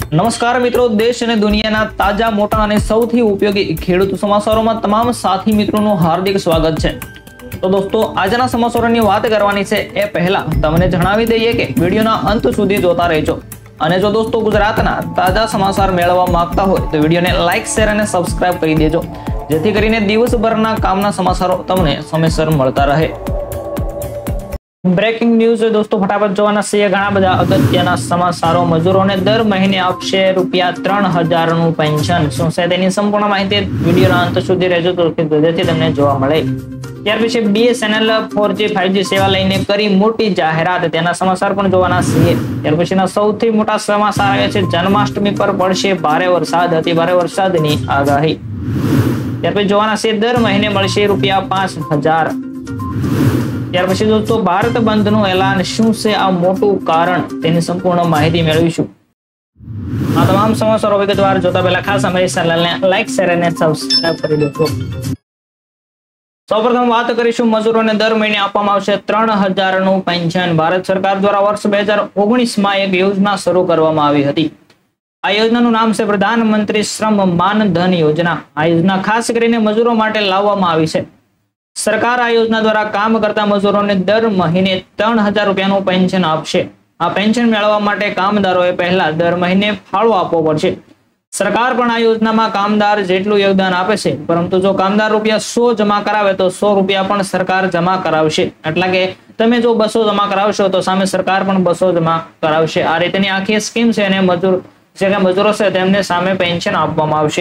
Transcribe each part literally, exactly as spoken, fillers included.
નમસ્કાર મિત્રો, દેશ અને દુનિયાના તાજા મોટા અને સૌથી ઉપયોગી ખેડૂત સમાચારોમાં તમામ સાથી મિત્રોનું હાર્દિક સ્વાગત છે। તો દોસ્તો, આજના સમાચારોની વાત કરવાની છે એ પહેલા તમને જણાવી દઈએ કે વિડીયોના અંત સુધી જોતા રહેજો। અને જો દોસ્તો ગુજરાતના તાજા સમાચાર મેળવવા માંગતા હોય તો વિડીયોને લાઇક, શેર અને સબસ્ક્રાઇબ કરી દેજો, જેથી કરીને દિવસભરના કામના સમાચારો તમને સમયસર મળતા રહે। બ્રેકિંગ ન્યૂઝ दोस्तों फटाफट જોવાના છે। ઘણા બધા અગત્યના સમાચારો। મજૂરોને દર મહિને આપશે રૂપિયા ત્રણ હજાર નું પેન્શન। શું છે તેની સંપૂર્ણ માહિતી વિડીયોના અંત સુધી રહેજો તો જેથી તમને જોવા મળે। ત્યાર પછી BSNL four G five G સેવા લઈને કરી મોટી જાહેરાત, તેના સમાચાર પણ જોવાના છે। ત્યાર પછીના સૌથી મોટા સમાચાર આવે છે, જન્માષ્ટમી પર પડશે ભારે વરસાદ, અતિ ભારે વરસાદની આગાહી। ત્યાર પછી જોવાના છે, દર મહિને મળશે રૂપિયા પાંચ હજાર। ત્યાર પછી દોસ્તો ભારત બંધનું એલાન, શું છે આ મોટું કારણ, તેની સંપૂર્ણ માહિતી મેળવીશું। આ તમામ સમાચારો વિગતવાર જોતા પહેલા ખાસ અમારી ચેનલને લાઈક, શેર અને સબસ્ક્રાઇબ કરી દેજો। સૌપ્રથમ વાત કરીશું, મજૂરોને દર મહિને આપવામાં આવશે ત્રણ હજાર નું પેન્શન। ભારત સરકાર દ્વારા વર્ષ બે હજાર ઓગણીસ માં એક યોજના શરૂ કરવામાં આવી હતી। આ યોજનાનું નામ છે પ્રધાનમંત્રી શ્રમ માનધન યોજના। આ યોજના ખાસ કરીને મજૂરો માટે લાવવામાં આવી છે। સરકાર આ યોજના દ્વારા કામ કરતા મજૂરોને દર મહિને ત્રણ હજાર રૂપિયાનું પેન્શન આપશે। આ પેન્શન મેળવવા માટે કામદારોએ પહેલા દર મહિને ફાળો આપવો પડશે। સરકાર પણ આ યોજનામાં કામદાર જેટલું યોગદાન આપે છે, પરંતુ જો કામદાર રૂપિયા સો જમા કરાવે તો સો રૂપિયા પણ સરકાર જમા કરાવશે। એટલે કે તમે જો બસો જમા કરાવશો તો સામે સરકાર પણ બસો જમા કરાવશે। આ રીતની આખી સ્કીમ છે અને મજૂર જે કે મજૂરો છે તેમને સામે પેન્શન આપવામાં આવશે।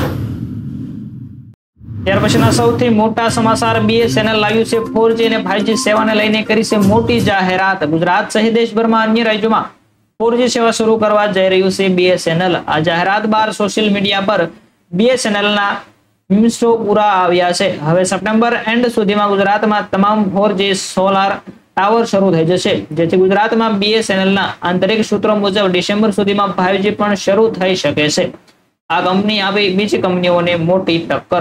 ત્યાર પછીના સૌથી મોટા સમાચાર, બીએસએનએલ લાવ્યું છે ફોર જી અને ફાઈવ જી સેવાને લઈને કરી છે મોટી જાહેરાત। ગુજરાત સહિત દેશભરમાં અન્ય રાજ્યોમાં ફોર જી સેવા શરૂ કરવા જઈ રહ્યું છે બીએસએનએલ। આ જાહેરાત બાદ સોશિયલ મીડિયા પર બીએસએનએલ ના મીમ્સો પૂરા આવ્યા છે। હવે સપ્ટેમ્બર એન્ડ સુધીમાં ગુજરાતમાં તમામ ફોર જી સોલાર ટાવર શરૂ થઈ જશે, જેથી ગુજરાતમાં બીએસએનએલ ના આંતરિક સૂત્રો મુજબ ડિસેમ્બર સુધીમાં ફાઈવ જી પણ શરૂ થઈ શકે છે। આ કંપની આવી બીજી કંપનીઓને મોટી ટક્કર।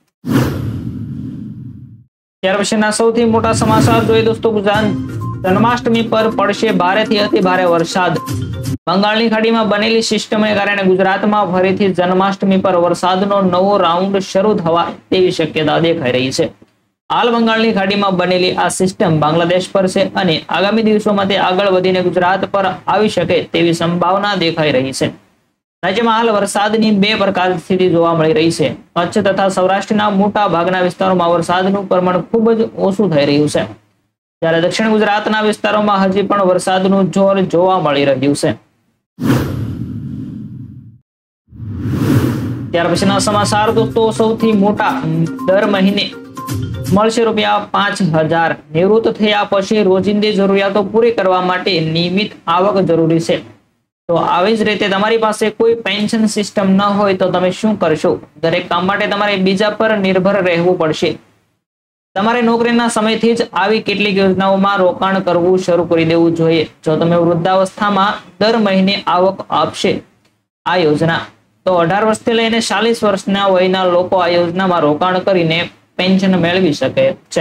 ત્યાર પછીના સૌથી મોટા સમાચાર જોઈએ દોસ્તો, ગુજરાત જન્માષ્ટમી પર પડશે ભારેથી અતિ ભારે વરસાદ। બંગાળની ખાડીમાં બનેલી સિસ્ટમને કારણે ગુજરાતમાં ફરીથી જન્માષ્ટમી પર વરસાદનો નવો રાઉન્ડ શરૂ થવા તેવી શક્યતા દેખાઈ રહી છે। હાલ બંગાળની ખાડીમાં બનેલી આ સિસ્ટમ બાંગ્લાદેશ પર છે અને આગામી દિવસોમાં તે આગળ વધીને ગુજરાત પર આવી શકે તેવી સંભાવના દેખાઈ રહી છે। રાજ્યમાં હાલ વરસાદની બે પ્રકારની સ્થિતિ જોવા મળી રહી છે। કચ્છ તથા સૌરાષ્ટ્રના મોટા ભાગના વિસ્તારોમાં વરસાદનું પ્રમાણ ખૂબ જ ઓછું થઈ રહ્યું છે, જ્યારે દક્ષિણ ગુજરાતના વિસ્તારોમાં હજી પણ વરસાદનું જોર જોવા મળી રહ્યું છે। ત્યાર પછીના સમાચાર દોસ્તો, સૌથી મોટા, દર મહિને મળશે રૂપિયા પાંચ હજાર। નિવૃત્ત થયા પછી રોજિંદી જરૂરિયાતો પૂરી કરવા માટે નિયમિત આવક જરૂરી છે। તો આવી જ રીતે તમારી પાસે કોઈ પેન્શન સિસ્ટમ ન હોય તો તમે શું કરશો? દરેક કામ માટે તમારે બીજા પર નિર્ભર રહેવું પડશે। તમારે નોકરીના સમયથી જ આવી કેટલીક યોજનાઓમાં રોકાણ કરવું શરૂ કરી દેવું જોઈએ। જો તમે વૃદ્ધાવસ્થામાં દર મહિને આવક આપશે આ યોજના, તો અઢાર વર્ષથી લઈને ચાલીસ વર્ષના વયના લોકો આ યોજનામાં રોકાણ કરીને પેન્શન મેળવી શકે છે।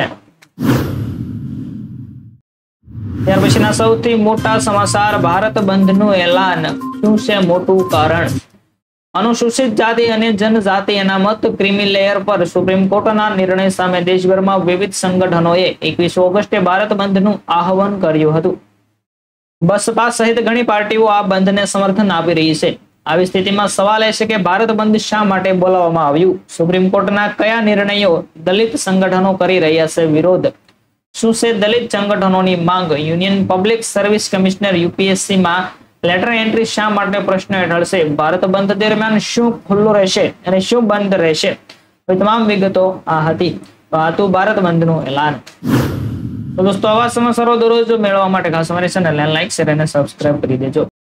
ત્યાર પછીના સૌથી મોટા સમાચાર, ભારત બંધનું એલાન, શું છે મોટું કારણ? અનુસૂચિત જાતિ અને જનજાતિ અનામત ક્રીમી લેયર પર સુપ્રીમ કોર્ટના નિર્ણય સામે દેશભરમાં વિવિધ સંગઠનોએ એકવીસ ઓગસ્ટે ભારત બંધનું આહવાન કર્યું હતું। બસપા સહિત ઘણી પાર્ટીઓ આ બંધને સમર્થન આપી રહી છે। આવી સ્થિતિમાં સવાલ એ છે કે ભારત બંધ શા માટે બોલાવવામાં આવ્યું? સુપ્રીમ કોર્ટના કયા નિર્ણયો દલિત સંગઠનો કરી રહ્યા છે વિરોધ? શું છે દલિત સંગઠનોની માંગ? Union public service commissioner UPSC માં લેટર એન્ટ્રી શા માટે પ્રશ્ન હેઠળ છે? ભારત બંધ દરમિયાન શું ખુલ્લું રહેશે અને શું બંધ રહેશે? તમામ વિગતો આ હતી। તો આ હતું ભારત બંધનું એલાન। તો દોસ્તો, આવા સમાચારો દરરોજ મેળવવા માટે ખાસ અમારી ચેનલને લાઈક, શેર અને સબસ્ક્રાઇબ કરી દેજો।